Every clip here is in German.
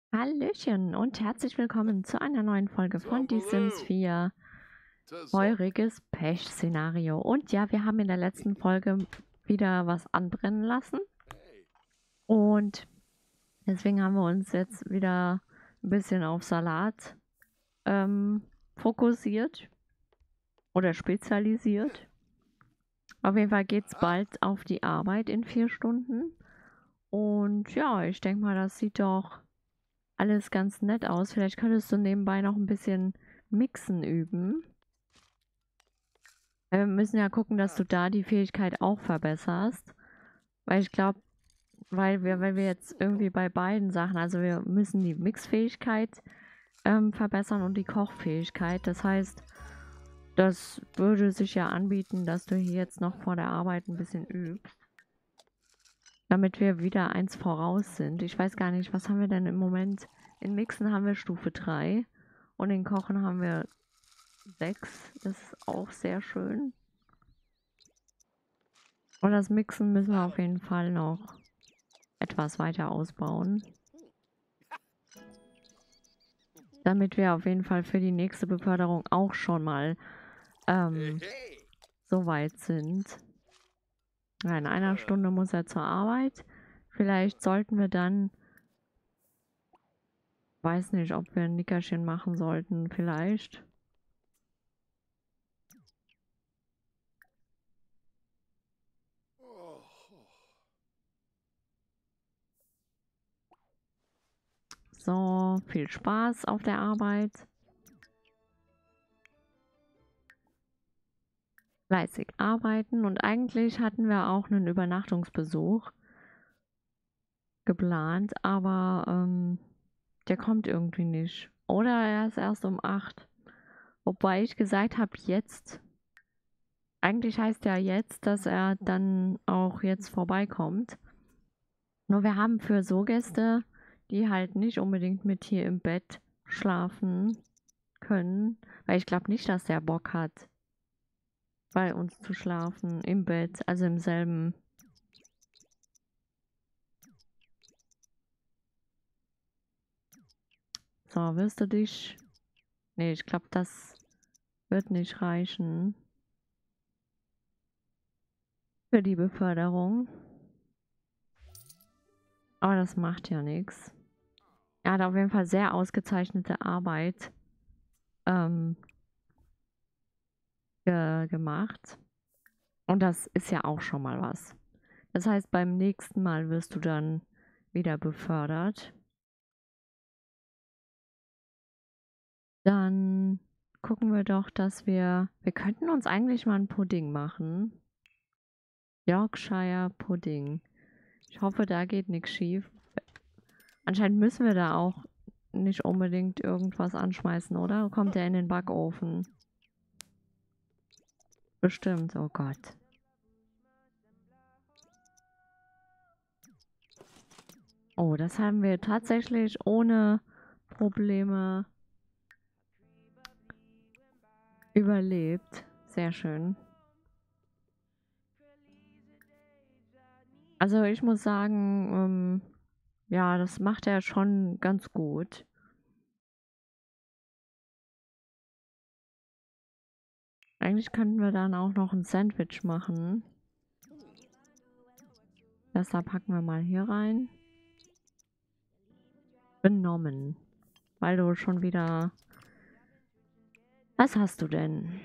Hallöchen und herzlich willkommen zu einer neuen Folge von Die Sims 4 Feuriges Pech-Szenario. Und ja, wir haben in der letzten Folge wieder was anbrennen lassen und deswegen haben wir uns jetzt wieder ein bisschen auf Salat fokussiert oder spezialisiert. Auf jeden Fall geht es bald auf die Arbeit in 4 Stunden und ja, ich denke mal, das sieht doch alles ganz nett aus. Vielleicht könntest du nebenbei noch ein bisschen Mixen üben. Wir müssen ja gucken, dass du da die Fähigkeit auch verbesserst. Weil ich glaube, weil wir jetzt irgendwie bei beiden Sachen, also wir müssen die Mixfähigkeit verbessern und die Kochfähigkeit. Das heißt, das würde sich ja anbieten, dass du hier jetzt noch vor der Arbeit ein bisschen übst. Damit wir wieder eins voraus sind. Ich weiß gar nicht, was haben wir denn im Moment? In Mixen haben wir Stufe 3 und in Kochen haben wir 6. Das ist auch sehr schön. Und das Mixen müssen wir auf jeden Fall noch etwas weiter ausbauen. Damit wir auf jeden Fall für die nächste Beförderung auch schon mal so weit sind. Ja, in einer Stunde muss er zur Arbeit. Vielleicht sollten wir dann, weiß nicht, ob wir ein Nickerchen machen sollten, vielleicht. So, viel Spaß auf der Arbeit. Fleißig arbeiten und eigentlich hatten wir auch einen Übernachtungsbesuch geplant, aber der kommt irgendwie nicht. Oder er ist erst um 8. Wobei ich gesagt habe, jetzt. Eigentlich heißt ja jetzt, dass er dann auch jetzt vorbeikommt. Nur wir haben für so Gäste, die halt nicht unbedingt mit hier im Bett schlafen können, weil ich glaube nicht, dass der Bock hat, bei uns zu schlafen im Bett, also im selben. So, wirst du dich. Nee, ich glaube, das wird nicht reichen für die Beförderung. Aber das macht ja nichts. Er hat auf jeden Fall sehr ausgezeichnete Arbeit gemacht. Und das ist ja auch schon mal was. Das heißt, beim nächsten Mal wirst du dann wieder befördert. Dann gucken wir doch, dass wir könnten uns eigentlich mal einen Pudding machen. Yorkshire Pudding. Ich hoffe, da geht nichts schief. Anscheinend müssen wir da auch nicht unbedingt irgendwas anschmeißen, oder? Kommt der in den Backofen? Bestimmt, oh Gott. Oh, das haben wir tatsächlich ohne Probleme überlebt. Sehr schön. Also ich muss sagen, ja, das macht er schon ganz gut. Eigentlich könnten wir dann auch noch ein Sandwich machen. Deshalb packen wir mal hier rein. Benommen. Weil du schon wieder... Was hast du denn?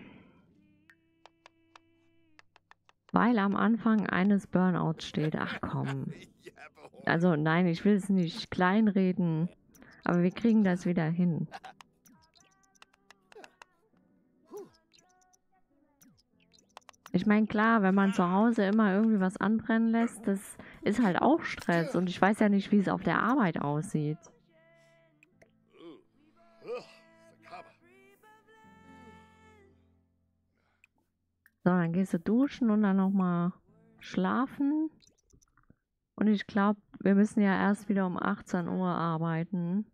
Weil am Anfang eines Burnouts steht. Ach komm. Also nein, ich will es nicht kleinreden. Aber wir kriegen das wieder hin. Ich meine, klar, wenn man zu Hause immer irgendwie was anbrennen lässt, das ist halt auch Stress. Und ich weiß ja nicht, wie es auf der Arbeit aussieht. So, dann gehst du duschen und dann nochmal schlafen. Und ich glaube, wir müssen ja erst wieder um 18 Uhr arbeiten.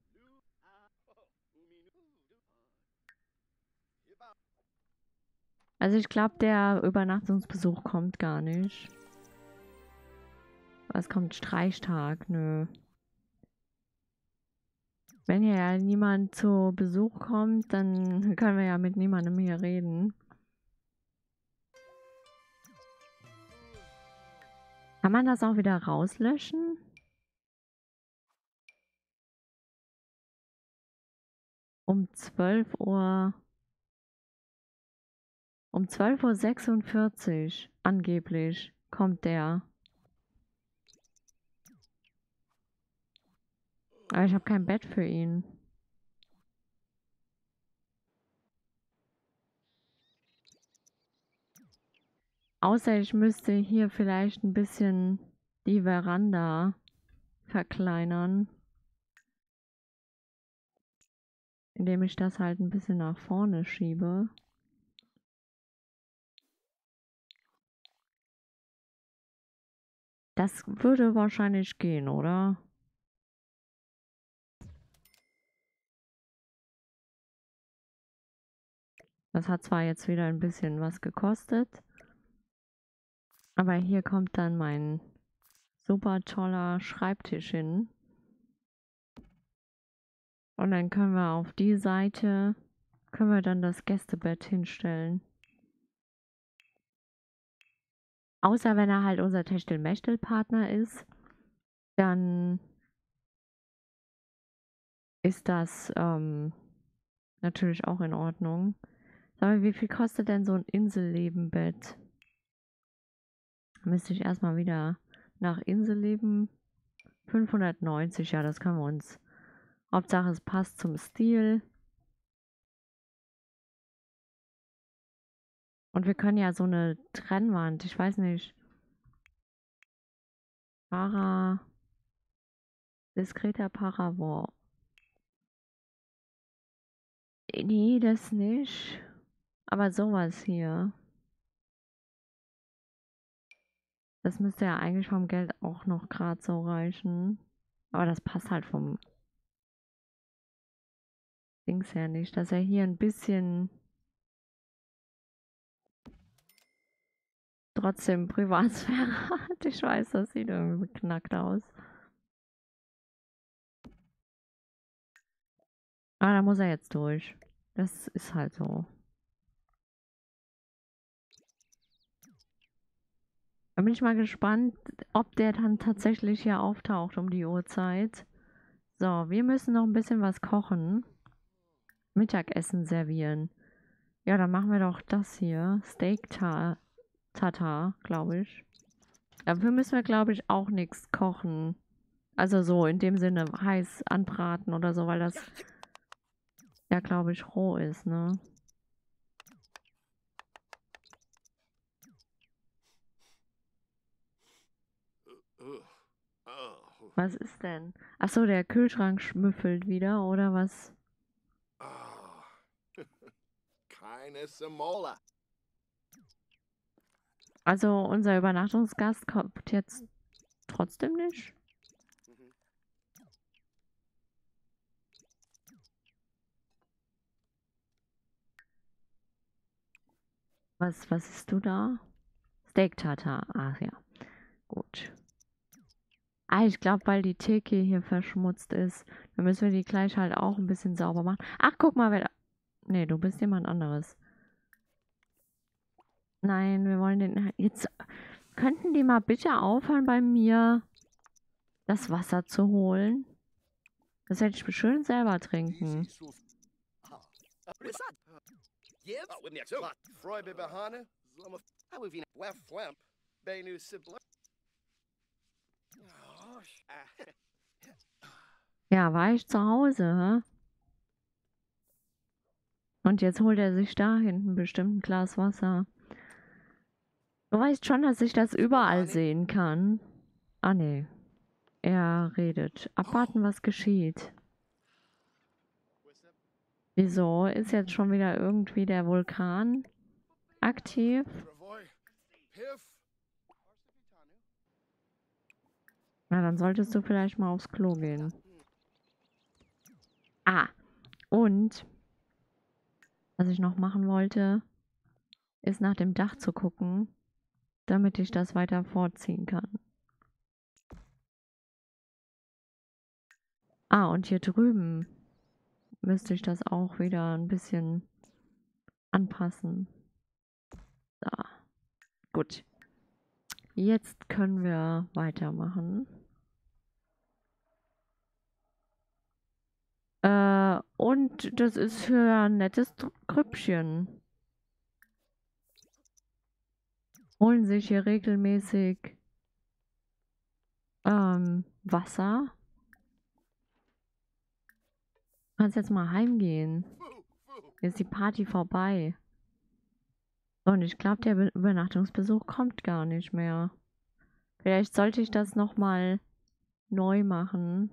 Also ich glaube, der Übernachtungsbesuch kommt gar nicht. Es kommt Streichtag, nö. Wenn hier ja niemand zu Besuch kommt, dann können wir ja mit niemandem hier reden. Kann man das auch wieder rauslöschen? Um 12 Uhr. Um 12:46 Uhr angeblich kommt der. Aber ich habe kein Bett für ihn. Außer ich müsste hier vielleicht ein bisschen die Veranda verkleinern. Indem ich das halt ein bisschen nach vorne schiebe. Das würde wahrscheinlich gehen, oder? Das hat zwar jetzt wieder ein bisschen was gekostet, aber hier kommt dann mein super toller Schreibtisch hin. Und dann können wir auf die Seite, können wir dann das Gästebett hinstellen. Außer wenn er halt unser Techtelmechtel-Partner ist, dann ist das natürlich auch in Ordnung. Sag mal, wie viel kostet denn so ein Insellebenbett? Müsste ich erstmal wieder nach Inselleben. 590, ja, das können wir uns. Hauptsache es passt zum Stil. Und wir können ja so eine Trennwand, ich weiß nicht. Diskreter Paravent. Nee, das nicht. Aber sowas hier. Das müsste ja eigentlich vom Geld auch noch gerade so reichen. Aber das passt halt vom Dings her nicht. Dass er hier ein bisschen trotzdem Privatsphäre hat. Ich weiß, das sieht irgendwie beknackt aus. Ah, da muss er jetzt durch. Das ist halt so. Da bin ich mal gespannt, ob der dann tatsächlich hier auftaucht um die Uhrzeit. So, wir müssen noch ein bisschen was kochen. Mittagessen servieren. Ja, dann machen wir doch das hier. Steak Tartar, glaube ich. Dafür müssen wir, glaube ich, auch nichts kochen. Also so in dem Sinne heiß anbraten oder so, weil das ja, glaube ich, roh ist, ne? Was ist denn? Ach so, der Kühlschrank schmüffelt wieder, oder was? Keine Samola. Also unser Übernachtungsgast kommt jetzt trotzdem nicht? Was isst du da? Steak Tartar. Ach ja, gut. Ah, ich glaube, weil die Theke hier verschmutzt ist, dann müssen wir die gleich halt auch ein bisschen sauber machen. Ach, guck mal, wer da... Nee, du bist jemand anderes. Nein, wir wollen den... Jetzt könnten die mal bitte aufhören, bei mir das Wasser zu holen? Das hätte ich schön selber trinken. Ja, war ich zu Hause, hä? Und jetzt holt er sich da hinten bestimmt ein Glas Wasser. Du weißt schon, dass ich das überall sehen kann. Ah, nee. Er redet. Abwarten, was geschieht. Wieso ist jetzt schon wieder irgendwie der Vulkan aktiv? Na, dann solltest du vielleicht mal aufs Klo gehen. Ah, und was ich noch machen wollte, ist nach dem Dach zu gucken, damit ich das weiter vorziehen kann. Ah, und hier drüben müsste ich das auch wieder ein bisschen anpassen. Da. Gut. Jetzt können wir weitermachen. Und das ist für ein nettes Grüppchen. Holen sich hier regelmäßig Wasser. Kannst jetzt mal heimgehen. Jetzt ist die Party vorbei. Und ich glaube, der Übernachtungsbesuch kommt gar nicht mehr. Vielleicht sollte ich das nochmal neu machen.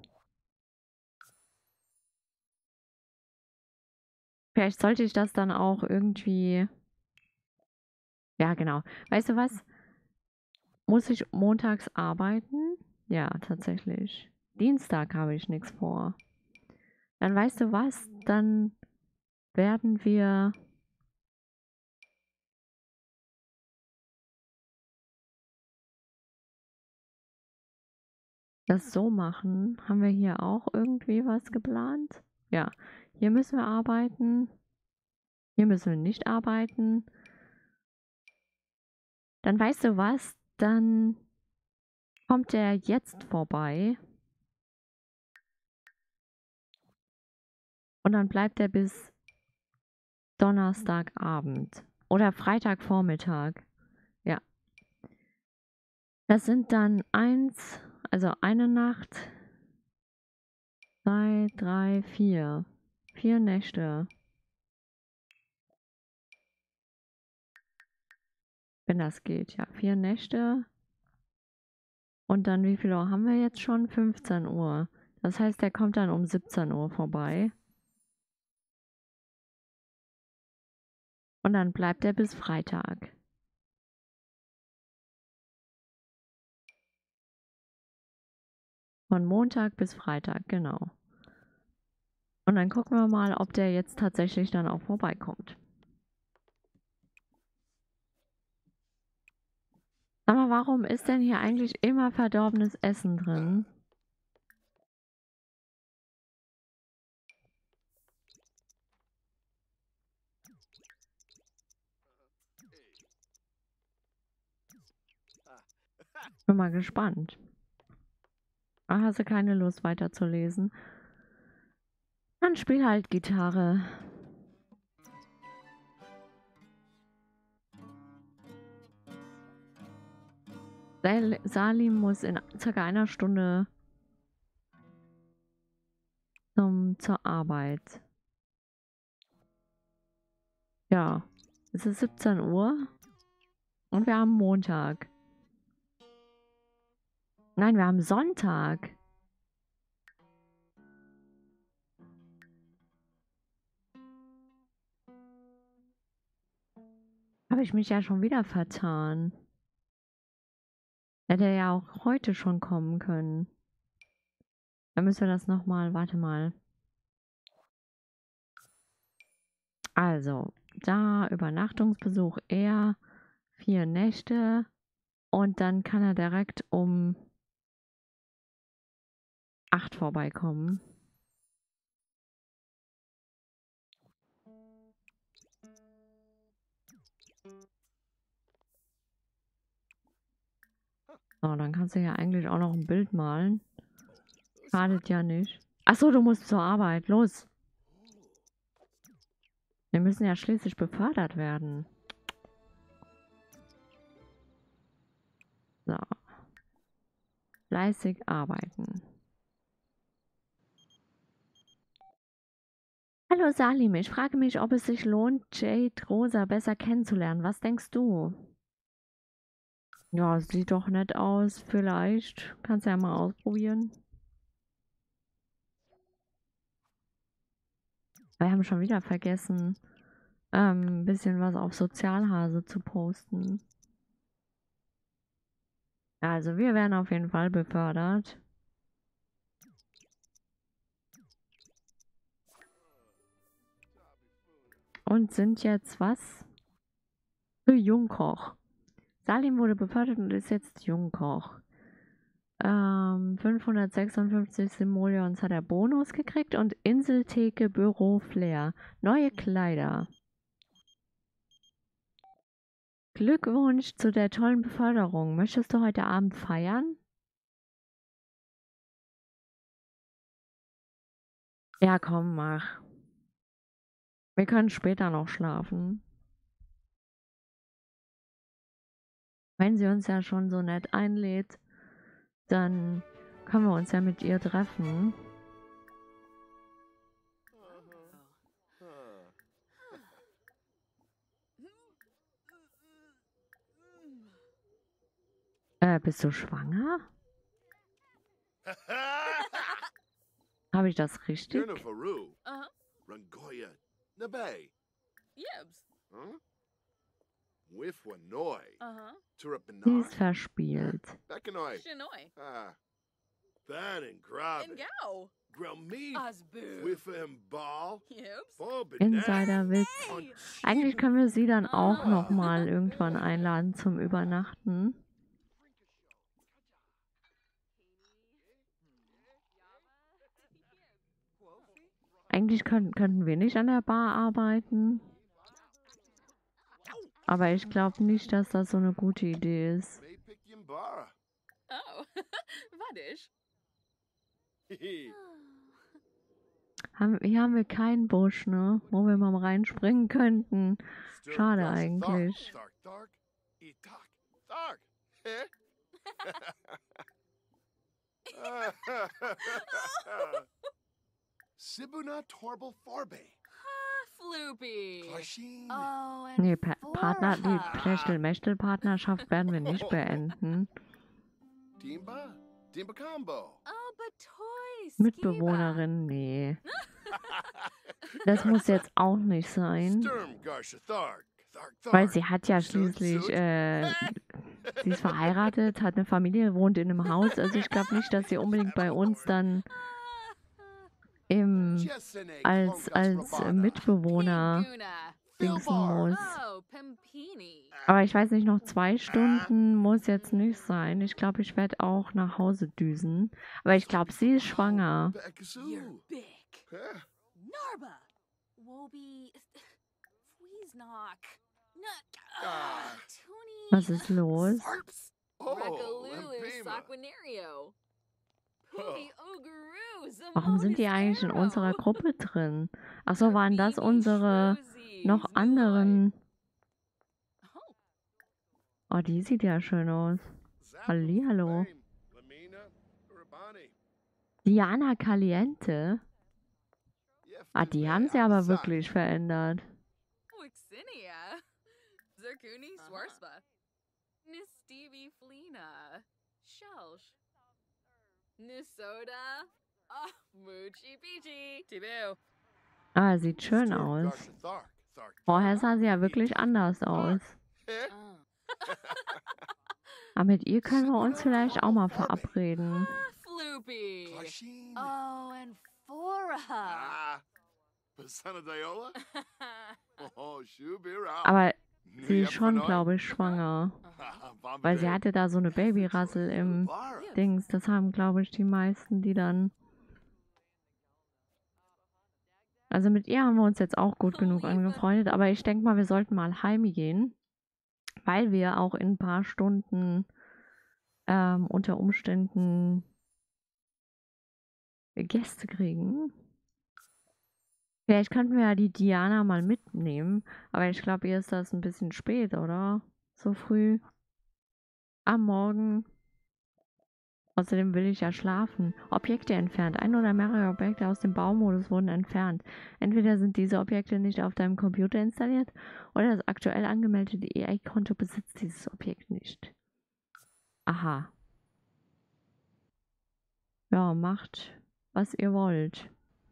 Vielleicht sollte ich das dann auch irgendwie... Ja, genau. Weißt du was? Muss ich montags arbeiten? Ja, tatsächlich. Dienstag habe ich nichts vor. Dann weißt du was? Dann werden wir das so machen. Haben wir hier auch irgendwie was geplant? Ja, hier müssen wir arbeiten. Hier müssen wir nicht arbeiten. Dann weißt du was? Dann kommt der jetzt vorbei. Und dann bleibt er bis Donnerstagabend. Oder Freitagvormittag. Ja. Das sind dann also eine Nacht, 2, 3, 4. 4 Nächte. Wenn das geht, ja. 4 Nächte. Und dann, wie viel Uhr haben wir jetzt schon? 15 Uhr. Das heißt, der kommt dann um 17 Uhr vorbei. Und dann bleibt er bis Freitag. Von Montag bis Freitag, genau. Und dann gucken wir mal, ob der jetzt tatsächlich dann auch vorbeikommt. Sag mal, warum ist denn hier eigentlich immer verdorbenes Essen drin? Bin mal gespannt. Ach, hast du keine Lust weiterzulesen? Dann spiel halt Gitarre. Salim muss in circa einer Stunde zur Arbeit. Ja, es ist 17 Uhr und wir haben Montag. Nein, wir haben Sonntag. Habe ich mich ja schon wieder vertan. Hätte ja auch heute schon kommen können. Dann müssen wir das nochmal, warte mal. Also, da Übernachtungsbesuch er, 4 Nächte und dann kann er direkt um 8 vorbeikommen. So, dann kannst du ja eigentlich auch noch ein Bild malen. Schadet ja nicht. Achso, du musst zur Arbeit. Los. Wir müssen ja schließlich befördert werden. So. Fleißig arbeiten. Hallo Salim, ich frage mich, ob es sich lohnt, Jade Rosa besser kennenzulernen. Was denkst du? Ja, sieht doch nett aus. Vielleicht. Kannst du ja mal ausprobieren. Wir haben schon wieder vergessen, ein bisschen was auf Sozialhase zu posten. Also wir werden auf jeden Fall befördert. Und sind jetzt was? Für Jungkoch. Salim wurde befördert und ist jetzt Jungkoch. 556 Simoleons hat er Bonus gekriegt und Inseltheke Büro Flair. Neue Kleider. Glückwunsch zu der tollen Beförderung. Möchtest du heute Abend feiern? Ja, komm, mach. Wir können später noch schlafen. Wenn sie uns ja schon so nett einlädt, dann können wir uns ja mit ihr treffen. Bist du schwanger? Habe ich das richtig? Faru. Rangoya. Nabe. Yibs. Huh? Wifwanoi. Sie Turapanoi. ist verspielt. Bekanoi. Shinoi. That and And Graben. Gao. Grelme. Osboo. Wiffa and Ball. Yibs. Insiderwitz. Hey. Eigentlich können wir sie dann auch nochmal irgendwann einladen zum Übernachten. Eigentlich könnten wir nicht an der Bar arbeiten. Aber ich glaube nicht, dass das so eine gute Idee ist. May pick Yimbara. Oh. Vadish. Hier haben wir keinen Busch, ne? Wo wir mal reinspringen könnten. Schade eigentlich. Thark, Thark. Etak. Thark. Eh? Sibuna Torbal Forbe. Floopy. Klashin. Oh, and Nee, Partner, die Forha. Techtel-Mechtel-Partnerschaft werden wir nicht beenden. Dimba. Dimba Combo. Oh, but toys. Mitbewohnerin, nee. Das muss jetzt auch nicht sein. Sturm Garsha Thark. Thark, Weil Thark. sie hat ja schließlich, sie ist verheiratet, hat eine Familie, wohnt in einem Haus. Also ich glaube nicht, dass sie unbedingt bei uns dann Jessene als Klongas Rabana. Mitbewohner Pinguna. dingsen Bilbar. muss. Oh, Pimpini. Aber ich weiß nicht, noch 2 Stunden muss jetzt nicht sein. Ich glaube, ich werde auch nach Hause düsen. Aber ich glaube, sie ist schwanger. You're Bekazoo. big. Huh? Narba. Wobi. Fweeznock. Tony. Was ist los? Harps. Oh, Rekalulu. Lempema. Saquinario. Poopy Ogaroo. Warum sind die eigentlich in unserer Gruppe drin? Ach so, waren das unsere noch anderen? Oh, die sieht ja schön aus. Hallihallo. Fame. Lamina. Urbani. Diana Caliente. Ah, die haben sie aber wirklich verändert. Wixinia. Zircuni Swarspa. Nistivi Flina. Shelsh. Nisoda. Oh, Moochie Peachy. Tibu. Ah, sieht schön Sturm aus. Garsha Thark. Thark, Vorher Thark. sah sie ja wirklich anders aus. Eh? Oh. Aber mit ihr können wir uns vielleicht auch mal verabreden. Floopy. Klashin. Oh, and Fora. Pasana Diola. Oh, Shubira. Aber sie ist schon, glaube ich, schwanger. Weil sie hatte da so eine Babyrassel im Dings. Das haben, glaube ich, die meisten, die dann... Also mit ihr haben wir uns jetzt auch gut genug angefreundet. Aber ich denke mal, wir sollten mal heimgehen. Weil wir auch in ein paar Stunden unter Umständen Gäste kriegen. Vielleicht könnten wir ja die Diana mal mitnehmen. Aber ich glaube, ihr ist das ein bisschen spät, oder? So früh. Am Morgen. Außerdem will ich ja schlafen. Objekte entfernt. Ein oder mehrere Objekte aus dem Baumodus wurden entfernt. Entweder sind diese Objekte nicht auf deinem Computer installiert oder das aktuell angemeldete EA-Konto besitzt dieses Objekt nicht. Aha. Ja, macht, was ihr wollt.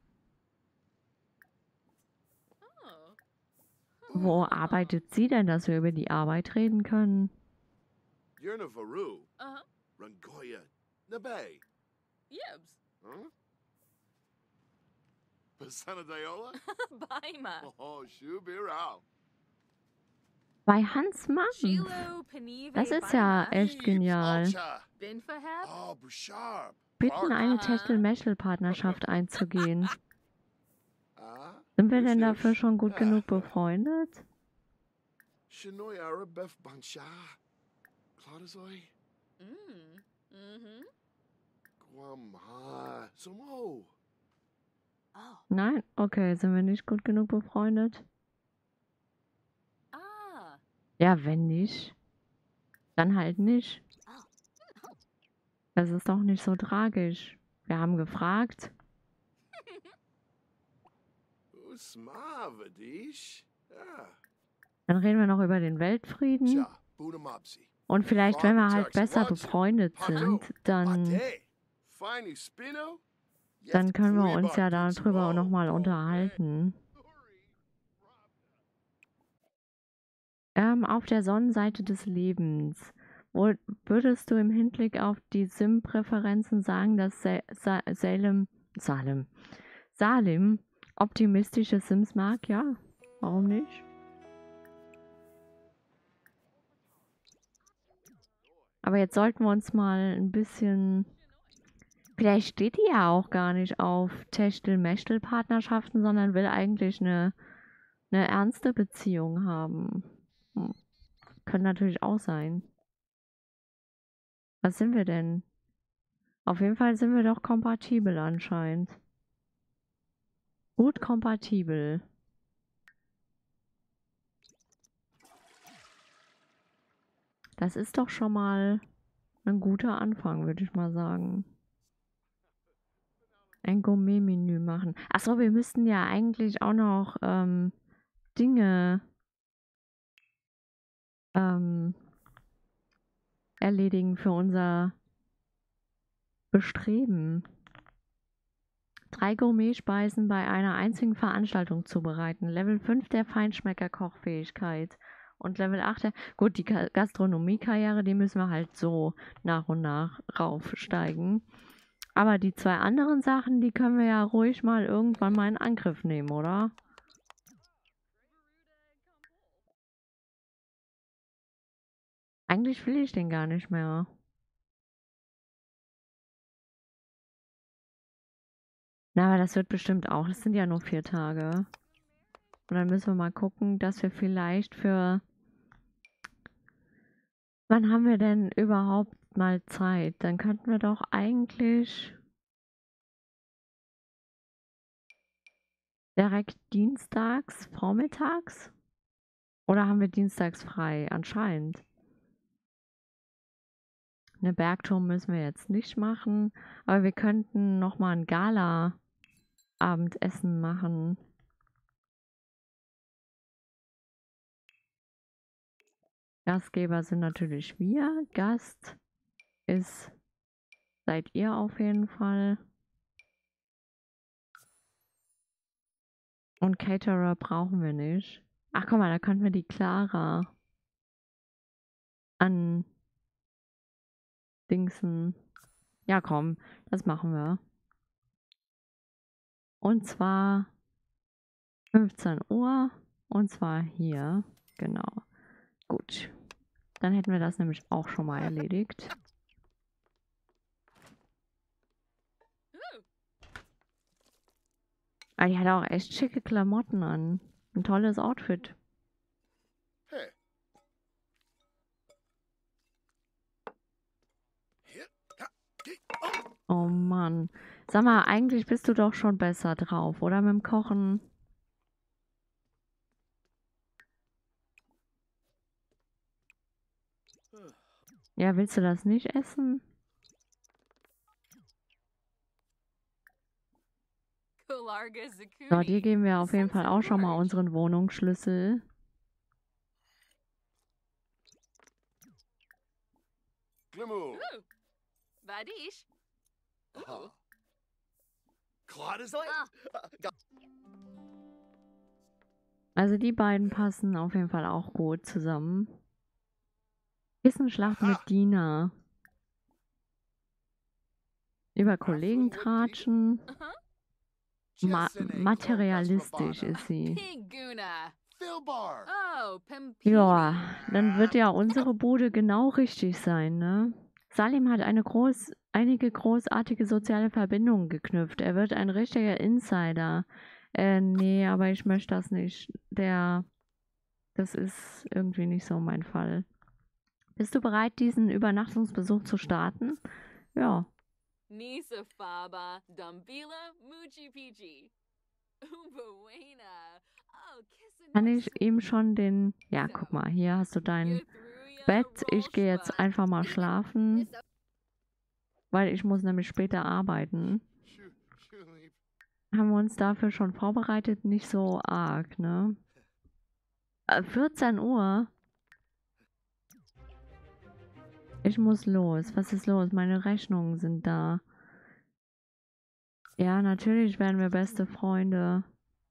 Oh. Wo arbeitet sie denn, dass wir über die Arbeit reden können? Yerna Varu. Uh-huh. Rangoya. Nabe. Yibs. Huh? Pasana Diola. Baima. Oh, Shubira. Bei Hans Mampf. Chilo Panive Das ist ja echt genial. Alcha. Binfaheb? Oh, Busharb. Bitten, eine Aha. Techtel-Mechtel-Partnerschaft einzugehen. Ah, Sind wir denn Bushish. dafür schon gut genug befreundet? Shinoy Arabef Bansha. Claudazoi. Mm-hmm. Guam ha. Sumo. Oh. Nein? Okay, sind wir nicht gut genug befreundet? Ah. Ja, wenn nicht, dann halt nicht. Das ist doch nicht so tragisch. Wir haben gefragt. Usmavadish. Ah. Dann reden wir noch über den Weltfrieden. Cha. Bunamapsi. Und vielleicht, wenn wir halt besser befreundet sind, dann Pate. Fine Spino. können wir uns ja darüber auch nochmal unterhalten. Auf der Sonnenseite des Lebens. Würdest du im Hinblick auf die Sim-Präferenzen sagen, dass Salim optimistische Sims mag? Ja, warum nicht? Aber jetzt sollten wir uns mal ein bisschen... Vielleicht steht die ja auch gar nicht auf Techtel-Mechtel-Partnerschaften, sondern will eigentlich eine ernste Beziehung haben. Könnte natürlich auch sein. Was sind wir denn? Auf jeden Fall sind wir doch kompatibel anscheinend. Gut kompatibel. Das ist doch schon mal ein guter Anfang, würde ich mal sagen. Ein Gourmet-Menü machen. Achso, wir müssten ja eigentlich auch noch Dinge erledigen für unser Bestreben. 3 Gourmet-Speisen bei einer einzigen Veranstaltung zubereiten. Level 5 der Feinschmecker-Kochfähigkeit. Und Level 8 der... Gut, die Gastronomie-Karriere, die müssen wir halt so nach und nach raufsteigen. Aber die 2 anderen Sachen, die können wir ja ruhig mal irgendwann mal in Angriff nehmen, oder? Eigentlich will ich den gar nicht mehr. Na, aber das wird bestimmt auch. Das sind ja nur 4 Tage. Und dann müssen wir mal gucken, dass wir vielleicht für... Wann haben wir denn überhaupt mal Zeit? Dann könnten wir doch eigentlich direkt dienstags, vormittags? Oder haben wir dienstags frei? Anscheinend. Eine Bergtour müssen wir jetzt nicht machen, aber wir könnten nochmal ein Gala-Abendessen machen. Gastgeber sind natürlich wir. Gast seid ihr auf jeden Fall. Und Caterer brauchen wir nicht. Ach, guck mal, da könnten wir die Clara an Dingsen. Ja, komm, das machen wir. Und zwar 15 Uhr. Und zwar hier. Genau. Gut. Dann hätten wir das nämlich auch schon mal erledigt. Aber die hat auch echt schicke Klamotten an. Ein tolles Outfit. Hey. Oh Mann. Sag mal, eigentlich bist du doch schon besser drauf, oder mit dem Kochen? Ja, willst du das nicht essen? Kularga So, Zakuni. dir geben wir auf jeden Fall auch schon mal unseren Wohnungsschlüssel. Glimu. Vadish. Ah. Claudazoi. Also die beiden passen auf jeden Fall auch gut zusammen. Kissenschlacht mit Dina. Über Kollegen tratschen. Materialistisch ist sie. Piguna. Filbar. Oh, Pimpini. Ja, dann wird ja unsere Bude genau richtig sein, ne? Salim hat einige großartige soziale Verbindungen geknüpft. Er wird ein richtiger Insider. Nee, aber ich möchte das nicht. Das ist irgendwie nicht so mein Fall. Bist du bereit, diesen Übernachtungsbesuch zu starten? Ja. Nisa Faba, Dumbila, Muchi Pichi. Ubuena. Oh, kissin. Kann ich ihm schon den... Ja, guck mal, hier hast du dein Bett. Ich gehe jetzt einfach mal schlafen, weil ich muss nämlich später arbeiten. Shulip. Haben wir uns dafür schon vorbereitet? Nicht so arg, ne? 14 Uhr? Ich muss los. Was ist los? Meine Rechnungen sind da. Ja, natürlich werden wir beste Freunde.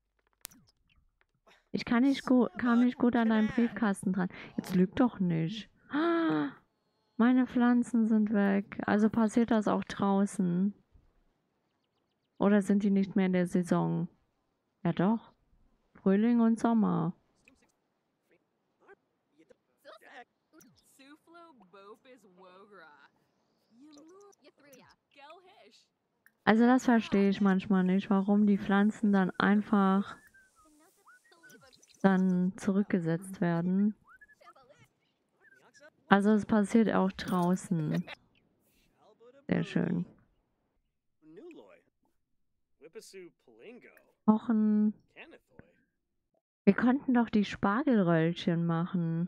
Ich kam nicht gut an deinen Briefkasten dran. Jetzt lüg doch nicht. Ah, meine Pflanzen sind weg. Also passiert das auch draußen. Oder sind die nicht mehr in der Saison? Ja doch. Frühling und Sommer. Suflo Bopis Wogra. Gelhish. Also das verstehe ich manchmal nicht, warum die Pflanzen dann einfach zurückgesetzt werden. Also es passiert auch draußen. Sehr schön. Kochen. Wir konnten doch die Spargelröllchen machen.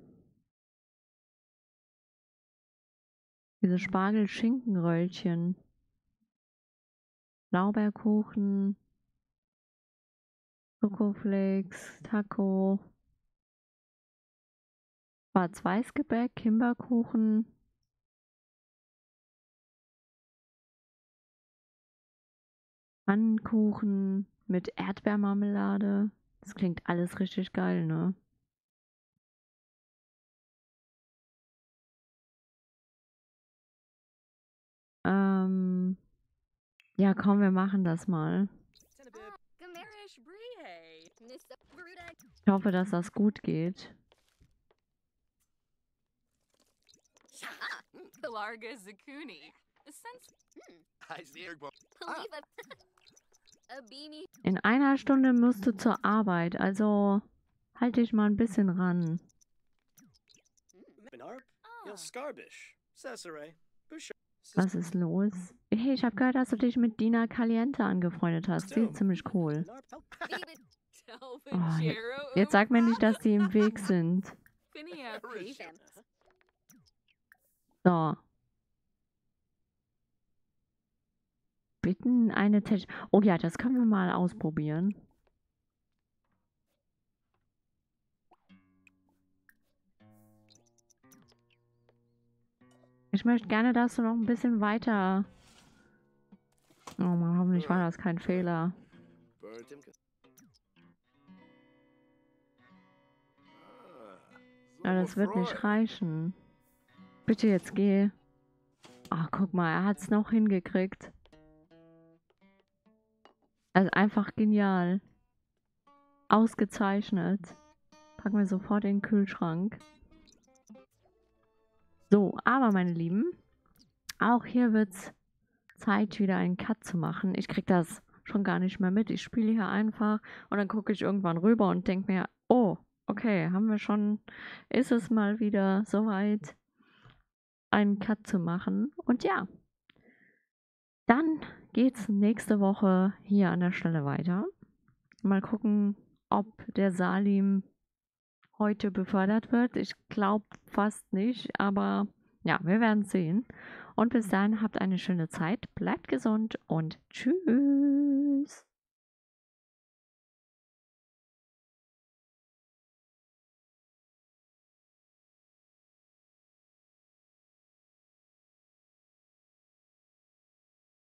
Diese Spargel-Schinkenröllchen. Blaubeerkuchen. Schokoflakes, Taco. Schwarz-Weiß-Gebäck, Himbeerkuchen. Pfannkuchen mit Erdbeermarmelade. Das klingt alles richtig geil, ne? Ja, komm, wir machen das mal. Gamerish Brie. Ich hoffe, dass das gut geht. Larga Zakuni. Sense. I see her. A beanie. In einer Stunde musst du zur Arbeit, also halt dich mal ein bisschen ran. Was ist los? Hey, ich habe gehört, dass du dich mit Dina Caliente angefreundet hast. Sie ist ziemlich cool. Oh, jetzt sag mir nicht, dass die im Weg sind. Finia P. So. Bitten eine Tisch. Oh ja, das können wir mal ausprobieren. Ich möchte gerne, dass du noch ein bisschen weiter... Oh Mann, hoffentlich war das kein Fehler. Ja, das wird nicht reichen. Bitte jetzt geh. Ach, guck mal, er hat es noch hingekriegt. Also einfach genial. Ausgezeichnet. Packen wir sofort in den Kühlschrank. So, aber meine Lieben, auch hier wird es Zeit, wieder einen Cut zu machen. Ich krieg das schon gar nicht mehr mit. Ich spiele hier einfach und dann gucke ich irgendwann rüber und denke mir, oh, okay, haben wir schon, ist es mal wieder soweit, einen Cut zu machen. Und ja, dann geht's nächste Woche hier an der Stelle weiter. Mal gucken, ob der Salim heute befördert wird. Ich glaube fast nicht, aber ja, wir werden sehen. Und bis dahin habt eine schöne Zeit, bleibt gesund und tschüss.